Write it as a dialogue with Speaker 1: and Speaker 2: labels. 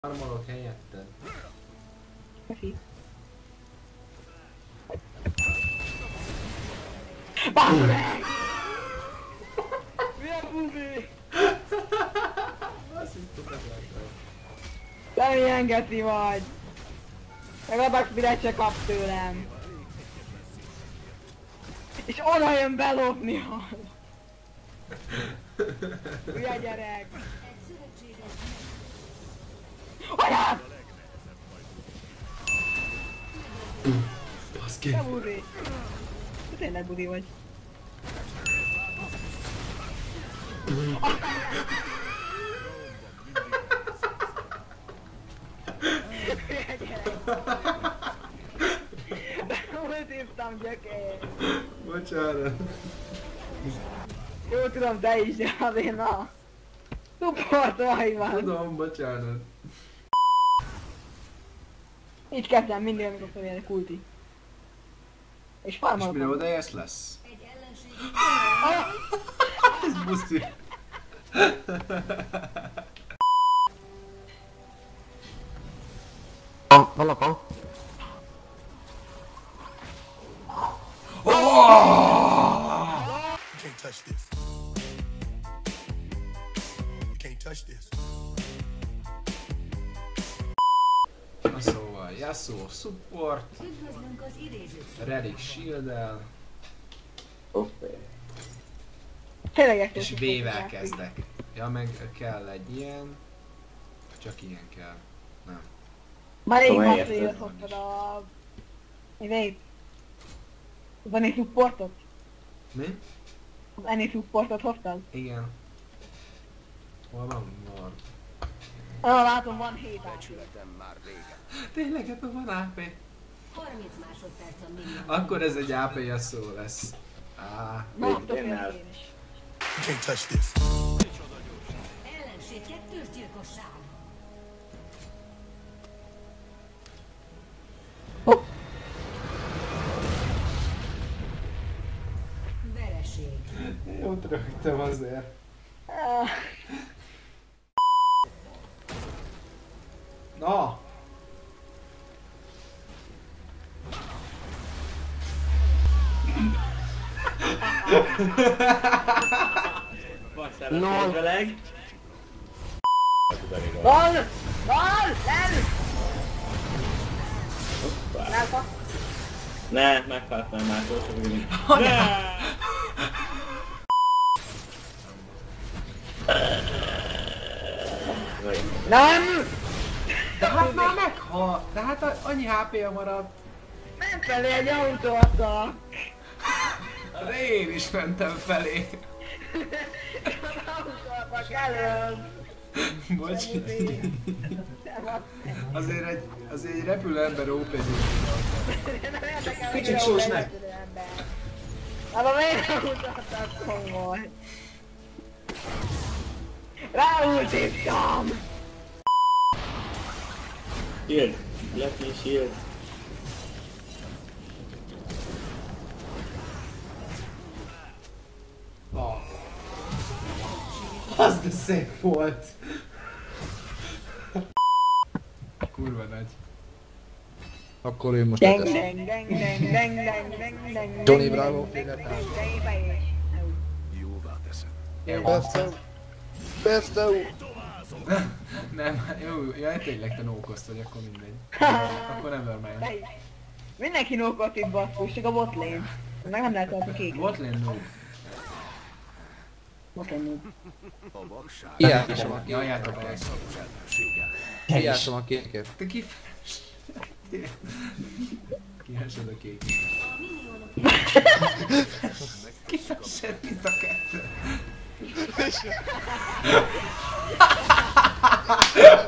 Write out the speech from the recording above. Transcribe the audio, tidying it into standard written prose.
Speaker 1: Farmolok helyetted.
Speaker 2: Köszi. Mi a buzi?
Speaker 1: Azt hiszem,
Speaker 2: Te milyen geci vagy? Legalább a spirit se kap tőlem. És oda jön belopni. Hülye gyerek. Anyád!
Speaker 1: Baszki.
Speaker 2: Te buzi. Te tényleg buzi vagy. Hülye gyerek. De hol szívtam gyökér.
Speaker 1: Bocsánat.
Speaker 2: Jó tudom, te is, de azért na. Supportolj van.
Speaker 1: Tudom, bocsánat.
Speaker 2: Így kezdem mindig, amikor följelek ulti. És
Speaker 1: És
Speaker 2: farmolok.
Speaker 1: mire odaérsz lesz? Ez buszi.
Speaker 3: Van.
Speaker 4: You can't touch this. You can't touch this.
Speaker 1: Na szóval, Yasuo support, Relic shield-el,
Speaker 2: Tényleg
Speaker 1: és V-vel kezdek. Ja, meg kell egy ilyen, csak ilyen kell. Nem.
Speaker 2: Már rég
Speaker 3: Szóval
Speaker 2: másfél
Speaker 3: érted.
Speaker 2: hozzad a... Mi vét? Az Eni supportot?
Speaker 1: Mi?
Speaker 2: Az Eni supportot hoztad?
Speaker 1: Igen. Hol van Nord?
Speaker 2: Látom, van 7 át.
Speaker 1: Tényleg, ebben van AP?
Speaker 5: 30 másodperc a millió.
Speaker 1: Akkor ez egy AP Yasuo lesz.
Speaker 2: Na, tökéletes én is.
Speaker 4: You can't touch this.
Speaker 5: Ellenség kettős gyilkosság. Vereség.
Speaker 1: Jót rögtem azért. Na!
Speaker 3: No.
Speaker 2: Van! Van! Nem! Elfa!
Speaker 3: Ne, meghaltam már, túl sok ülni.
Speaker 2: Nem!
Speaker 1: De hát már meghal! De hát annyi HP-ja maradt.
Speaker 2: Nem felé egy autóta!
Speaker 1: De én is mentem felé.
Speaker 2: Az autótak előbb!
Speaker 1: Bocs. Azért egy repülő ember OP-zik.
Speaker 2: Kicsit sós meg! Hát a miért nem mutattak komoly? Ráultíttam!
Speaker 3: Shield, Lucky Shield.
Speaker 1: Ah. Az de szép volt. Kurva nagy.
Speaker 6: Akkor ő most
Speaker 2: Deng
Speaker 6: letesz.
Speaker 2: deng deng deng deng deng deng deng.
Speaker 6: Johnny Bravo féle Beste
Speaker 1: Nem, jó, jaj, tényleg te nókoszt vagy, akkor mindegy. Akkor nevermind.
Speaker 2: Mindenki nókot itt basszus, csak a botlane. Meg nem lehet adni kéket.
Speaker 1: Botlane noob.
Speaker 2: Botlane noob.
Speaker 6: Kijátsam a
Speaker 1: Jajjátok el.
Speaker 6: Kijátsam a kéket.
Speaker 1: Te kifes. Kihessed a kék. Kifesed, mint a kettő.